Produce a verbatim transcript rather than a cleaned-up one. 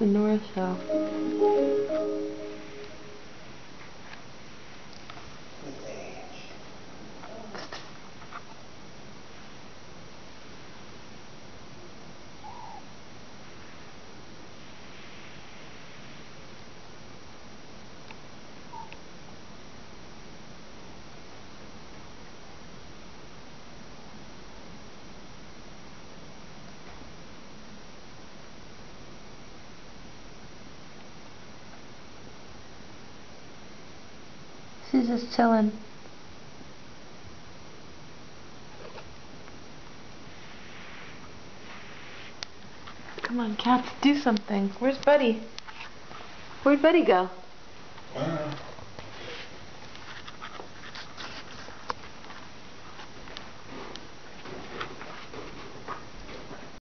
the north show. She's just chilling. Come on, cats, do something. Where's Buddy? Where'd Buddy go? I don't know.